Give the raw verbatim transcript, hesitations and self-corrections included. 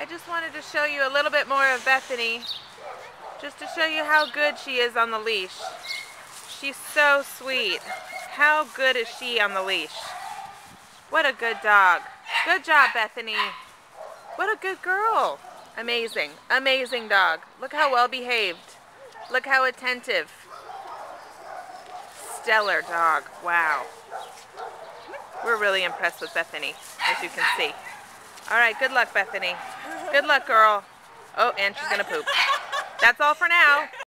I just wanted to show you a little bit more of Bethany, just to show you how good she is on the leash. She's so sweet. How good is she on the leash? What a good dog. Good job, Bethany. What a good girl. Amazing, amazing dog. Look how well behaved. Look how attentive. Stellar dog. Wow. We're really impressed with Bethany, as you can see. All right, good luck, Bethany. Good luck, girl. Oh, and she's gonna poop. That's all for now.